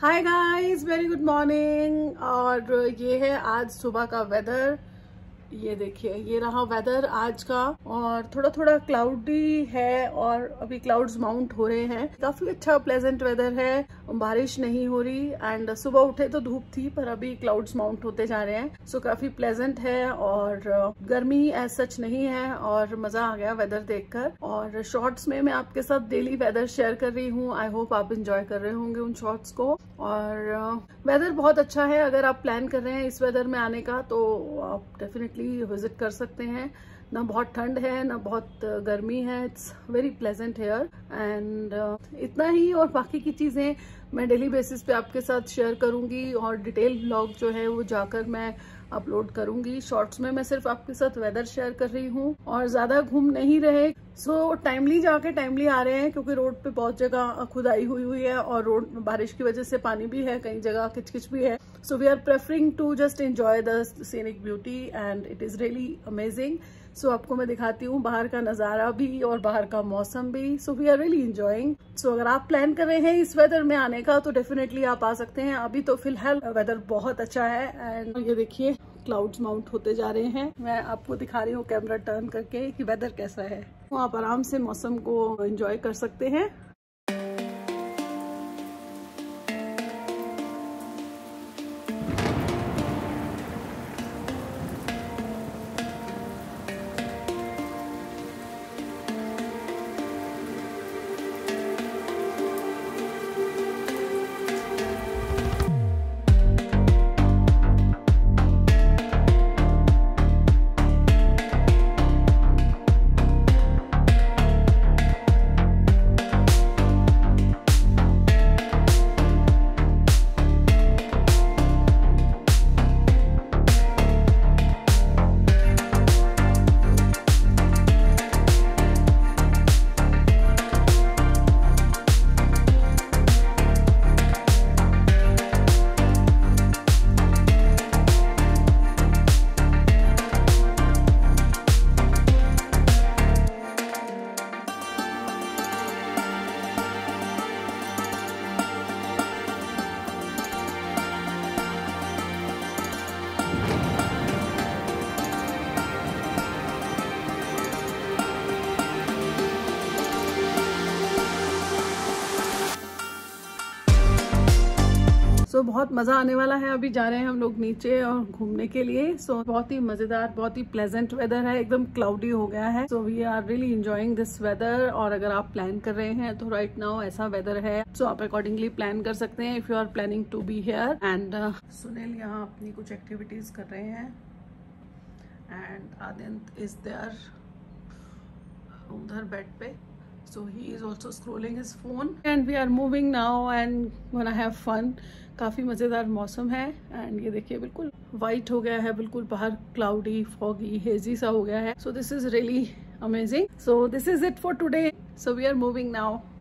हाय guys, very good morning. और ये है आज सुबह का वेदर। ये देखिए, ये रहा वेदर आज का। और थोड़ा थोड़ा क्लाउडी है और अभी क्लाउड्स माउंट हो रहे हैं। काफी अच्छा प्लेजेंट वेदर है, बारिश नहीं हो रही। एंड सुबह उठे तो धूप थी, पर अभी क्लाउड्स माउंट होते जा रहे हैं। सो काफी प्लेजेंट है और गर्मी एज सच नहीं है। और मजा आ गया वेदर देखकर। और शॉर्ट्स में मैं आपके साथ डेली वेदर शेयर कर रही हूँ। आई होप आप इंजॉय कर रहे होंगे उन शॉर्ट्स को। और वेदर बहुत अच्छा है। अगर आप प्लान कर रहे हैं इस वेदर में आने का तो आप डेफिनेटली विजिट कर सकते हैं। ना बहुत ठंड है ना बहुत गर्मी है। It's very pleasant here. And इतना ही। और बाकी की चीजें मैं डेली बेसिस पे आपके साथ शेयर करूंगी। और डिटेल व्लॉग जो है वो जाकर मैं अपलोड करूंगी। शॉर्ट्स में मैं सिर्फ आपके साथ वेदर शेयर कर रही हूँ और ज्यादा घूम नहीं रहे। सो टाइमली जाके टाइमली आ रहे हैं, क्योंकि रोड पे बहुत जगह खुदाई हुई है और रोड बारिश की वजह से पानी भी है, कई जगह किचकिच भी है। So we are preferring to just enjoy the scenic beauty and it is really amazing. So आपको मैं दिखाती हूँ बाहर का नजारा भी और बाहर का मौसम भी। So we are really enjoying. So अगर आप प्लान कर रहे हैं इस वेदर में आने का तो डेफिनेटली आप आ सकते हैं। अभी तो फिलहाल वेदर बहुत अच्छा है। एंड ये देखिए, क्लाउड्स माउंट होते जा रहे हैं। मैं आपको दिखा रही हूँ कैमरा टर्न करके कि वेदर कैसा है। तो आप आराम से मौसम को एंजॉय कर सकते हैं। सो बहुत मजा आने वाला है। अभी जा रहे हैं हम लोग नीचे और घूमने के लिए। सो बहुत ही मजेदार, बहुत ही प्लेजेंट वेदर है। एकदम क्लाउडी हो गया है। So we are really enjoying this weather. और अगर आप प्लान कर रहे हैं तो राइट नाउ ऐसा वेदर है। सो आप अकॉर्डिंगली प्लान कर सकते हैं if you are planning to be here. And Sunil यहाँ अपनी कुछ एक्टिविटीज कर रहे हैं। एंड आदित्य इज देयर उधर बेड पे। So he is also scrolling his phone and we are moving now and gonna have fun. काफी मजेदार मौसम है। एंड ये देखिए, बिल्कुल वाइट हो गया है, बिल्कुल बाहर क्लाउडी, फॉगी, हेजी सा हो गया है। So this is really amazing. So this is it for today. So we are moving now.